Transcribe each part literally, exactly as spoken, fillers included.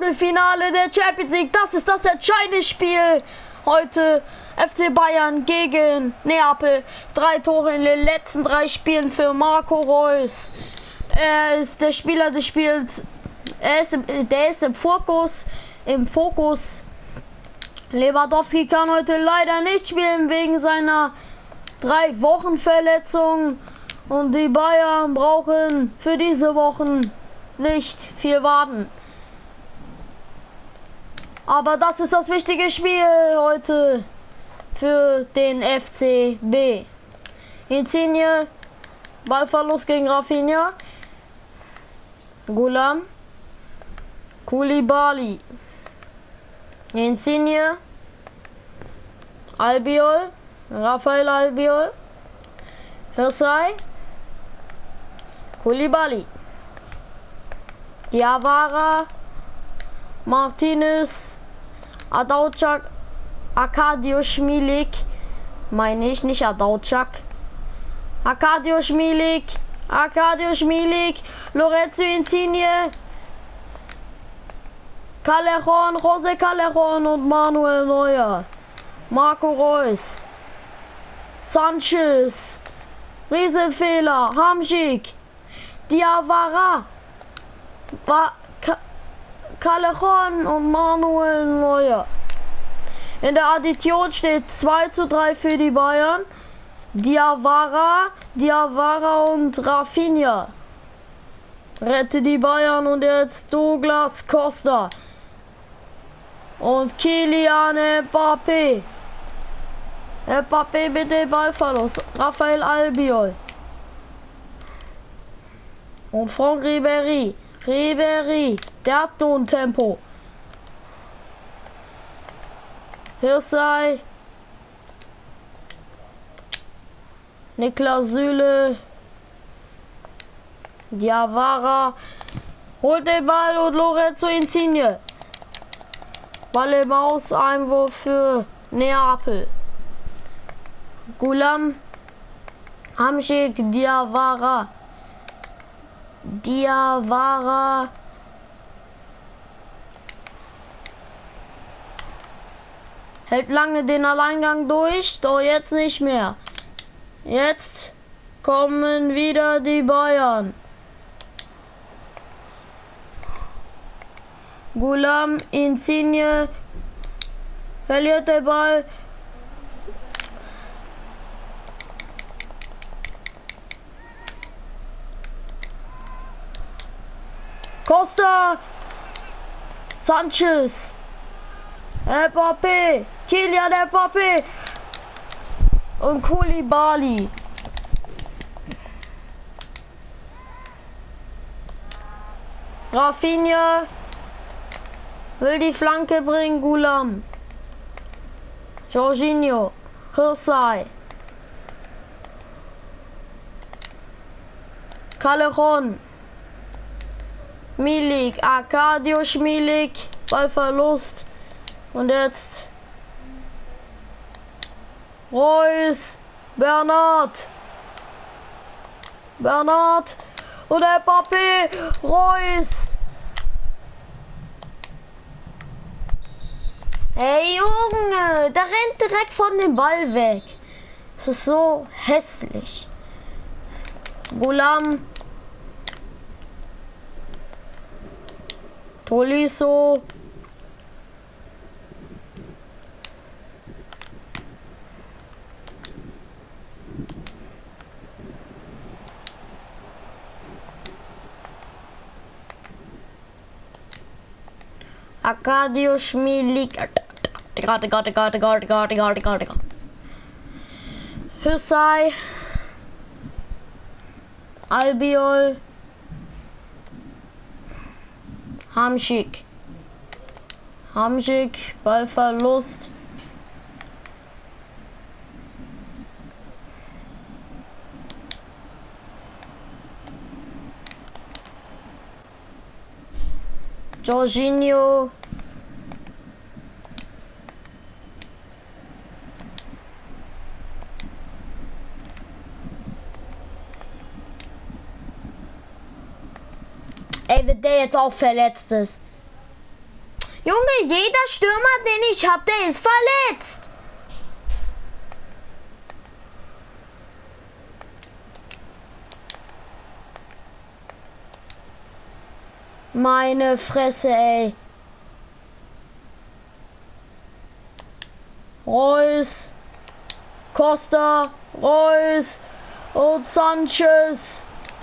Achtelfinale der Champions League. Das ist das entscheidende Spiel. Heute F C Bayern gegen Neapel. Drei Tore in den letzten drei Spielen für Marco Reus. Er ist der Spieler des Spiels. Er ist im, der ist im Fokus. Im Fokus. Lewandowski kann heute leider nicht spielen wegen seiner drei Wochen Verletzung. Und die Bayern brauchen für diese Wochen nicht viel warten. Aber das ist das wichtige Spiel heute für den F C B. Insigne, Ballverlust gegen Rafinha. Gulam, Koulibaly, Insigne, Albiol, Rafael Albiol, Hirsay, Koulibaly, Diawara, Martinez, Adauczak, Arkadiusz Milik, meine ich, nicht Adauczak, Arkadiusz Milik, Arkadiusz Milik, Lorenzo Insigne, Callejon, José Callejon und Manuel Neuer, Marco Reus, Sanchez, Riesenfehler, Hamsik, Diawara, ba Callejon und Manuel Neuer. In der Addition steht zwei zu drei für die Bayern. Diawara, Diawara und Rafinha rette die Bayern und jetzt Douglas Costa und Kylian Mbappé. Mbappé mit dem Ballverlust. Rafael Albiol und Franck Ribéry. Ribéry, der hat nun Tempo. Hirsay, Niklas Süle, Diawara holt den Ball und Lorenzo Insigne. Ball im Aus, Einwurf für Neapel. Gulam, Hamsik, Diawara. Diawara. Hält lange den Alleingang durch, doch jetzt nicht mehr. Jetzt kommen wieder die Bayern. Gulam, Insigne, verliert den Ball. Costa, Sanchez, Mbappé, Kylian Mbappé und Koulibaly. Rafinha will die Flanke bringen, Gulam. Jorginho, Hirsay, Callejon, Milik, Arkadiusz Milik, Ballverlust und jetzt Reus, Bernard, Bernard und Mbappé, Reus. Hey Junge, der rennt direkt von dem Ball weg. Das ist so hässlich. Gulam, Tolisso, Arkadiusz Milik, gerade, gerade, gerade, gerade, gerade, gerade, gerade, Hirsay, Albiol, Hamsik, Hamsik, Ballverlust. Jorginho, Ey, wenn der jetzt auch verletzt ist. Junge, jeder Stürmer, den ich hab, der ist verletzt. Meine Fresse, ey. Reus, Costa, Reus und Sanchez.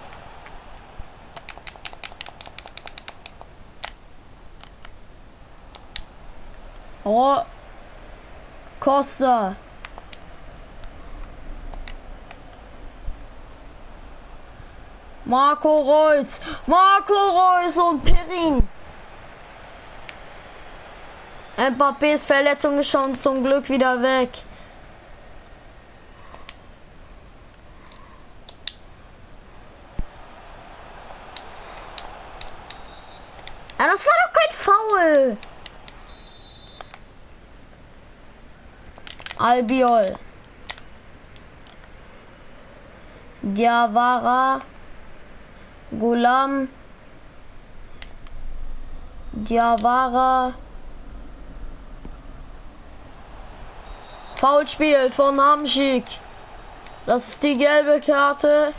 Oh, Costa. Marco Reus, Marco Reus und Perin. Mbappés Verletzung ist schon zum Glück wieder weg. Ja, das war doch kein Foul. Albiol. Diawara. Gulam. Diawara. Foulspiel von Hamschick. Das ist die gelbe Karte.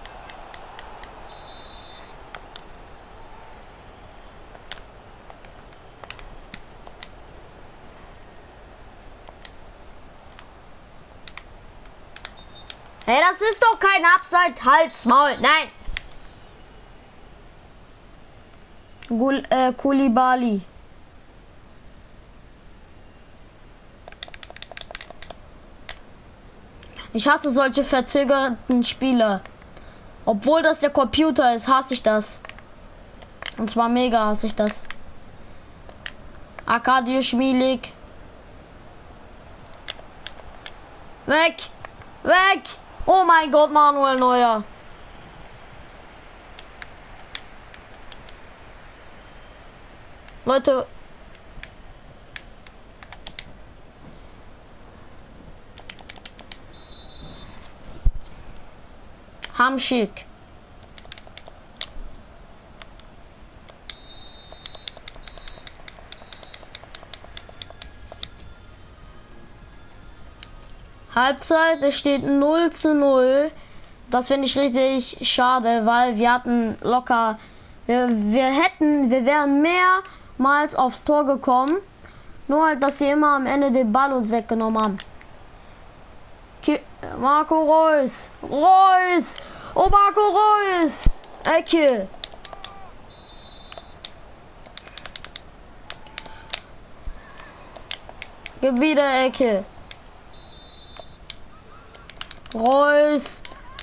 Hey, das ist doch kein Abseits. Halt's Maul. Nein. Gul äh, Koulibaly. Ich hasse solche verzögerten Spieler. Obwohl das der Computer ist, hasse ich das. Und zwar mega hasse ich das. Arkadiusz Milik. Weg. Weg. Oh mein Gott, Manuel Neuer. Leute. Hamschick. Halbzeit, es steht null zu null. Das finde ich richtig schade, weil wir hatten locker, wir, wir hätten, wir wären mehrmals aufs Tor gekommen. Nur halt, dass sie immer am Ende den Ball uns weggenommen haben. Ki Marco Reus. Reus. Oh, Marco Reus. Ecke. Gib wieder Ecke. Reus.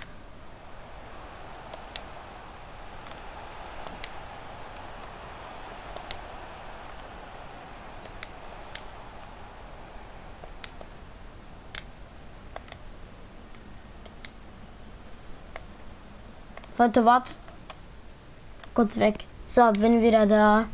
Leute, wart. Kurz weg. So, bin wieder da.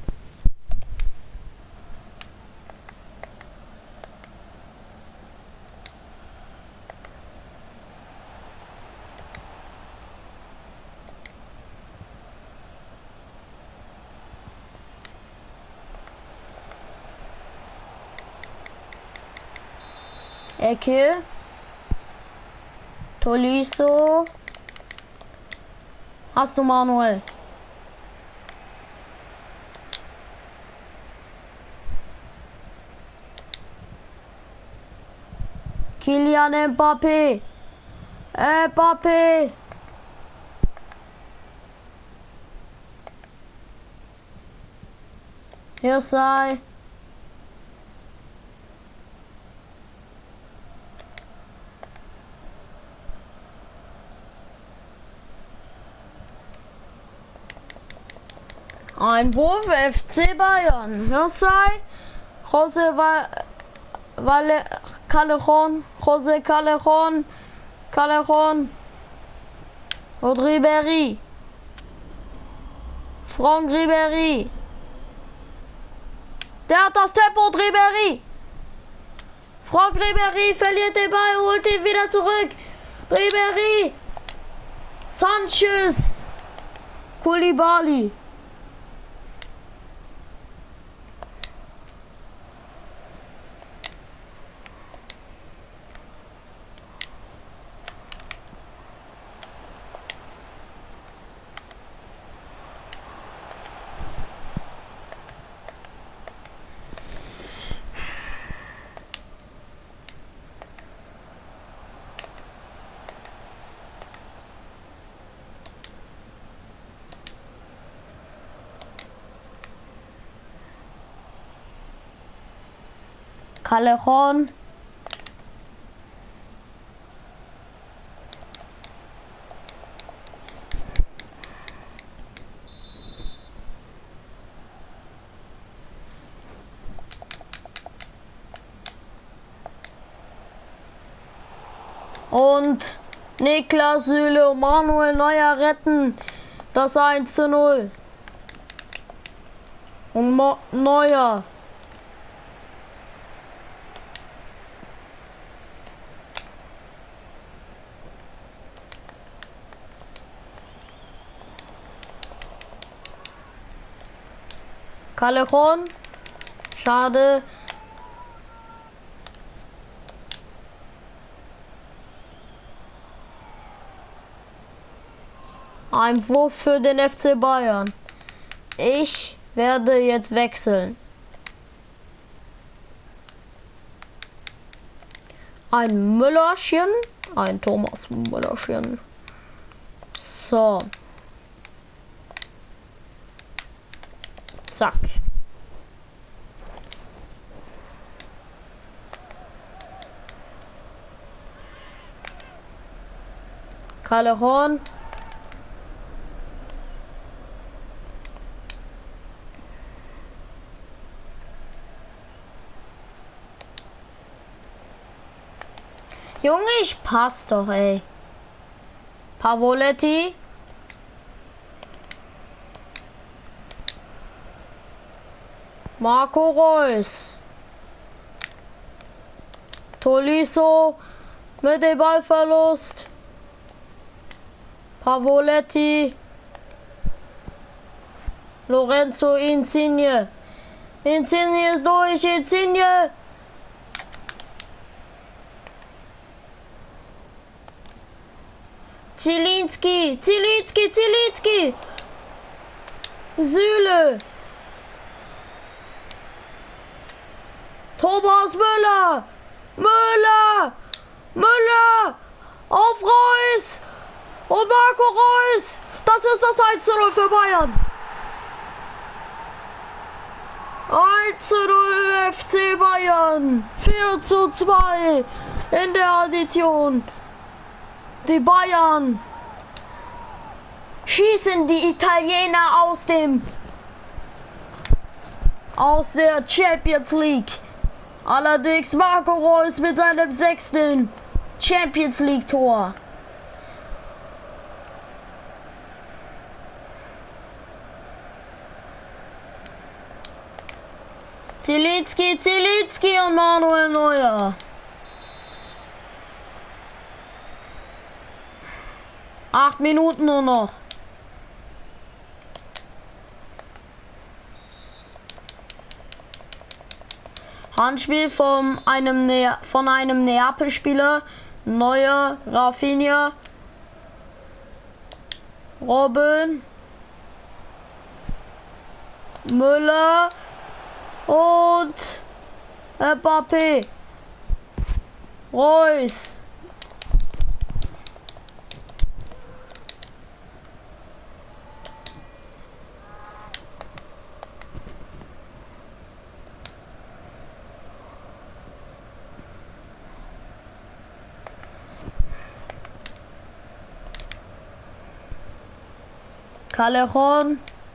Ecke. Tolisso. Hast du Manuel? Kylian Mbappé. Mbappé. Hier sei. Ein Wurf F C Bayern. Hirsei. Jose Vale Callejon. Jose Callejon. Callejon. Und Ribéry. Franck Ribéry. Der hat das Tempo, und Ribéry. Franck Ribéry verliert den Ball, holt ihn wieder zurück. Ribéry. Sanchez. Koulibaly. Callejon. Und Niklas Süle und Manuel Neuer retten das eins zu null. Und Mo Neuer. Callejon. Schade. Ein Wurf für den F C Bayern. Ich werde jetzt wechseln. Ein Müllerchen. Ein Thomas Müllerchen. So. Zack. Callejon. Junge, ich pass doch, ey. Pavoletti. Marco Reus. Tolisso mit dem Ballverlust. Pavoletti. Lorenzo Insigne. Insigne ist durch. Insigne. Zielinski, Zielinski, Zielinski. Süle. Thomas Müller. Müller. Müller. Auf Reus. Und Marco Reus. Das ist das eins zu null für Bayern. eins zu null F C Bayern. vier zu zwei in der Addition. Die Bayern schießen die Italiener aus dem aus der Champions League. Allerdings Marco Reus mit seinem sechsten Champions League Tor. Zielinski, Zielinski und Manuel Neuer. Acht Minuten nur noch. Handspiel von einem, ne von einem Neapel-Spieler. Neuer, Rafinha. Robben. Müller. Und Mbappé. Reus. Callejon.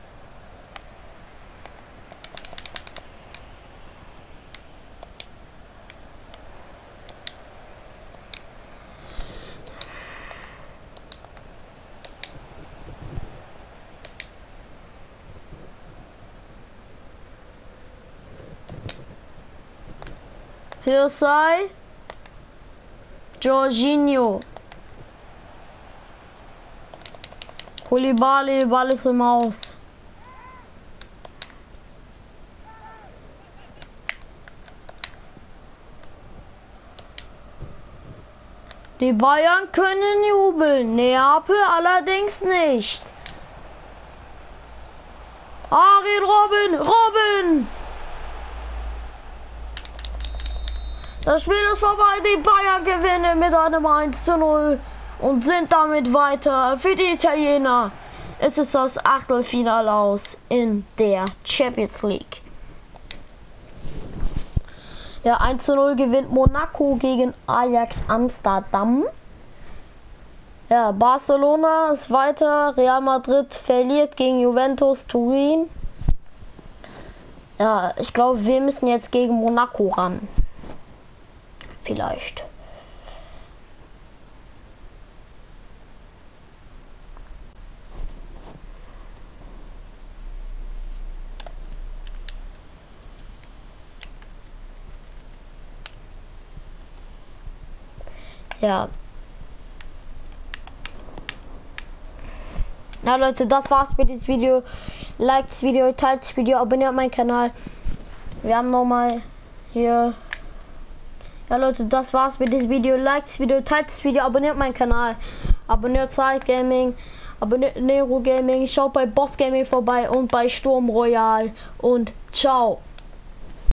Hirsay. Jorginho. Koulibaly, Ball ist im Haus. Die Bayern können jubeln, Neapel allerdings nicht. Arjen Robben, Robben! Das Spiel ist vorbei, die Bayern gewinnen mit einem eins zu null. Und sind damit weiter. Für die Italiener ist es das Achtelfinale aus in der Champions League. Ja, eins zu null gewinnt Monaco gegen Ajax Amsterdam. Ja, Barcelona ist weiter. Real Madrid verliert gegen Juventus Turin. Ja, ich glaube, wir müssen jetzt gegen Monaco ran. Vielleicht. Ja. Na Leute, das war's für dieses Video. Liked das Video, teilt das Video, abonniert meinen Kanal. Wir haben nochmal hier. Ja Leute, das war's mit diesem Video. Liked das Video, teilt das Video, abonniert meinen Kanal. Abonniert Zeit Gaming, abonniert Nero Gaming, schaut bei Boss Gaming vorbei und bei Sturm Royal. Und ciao.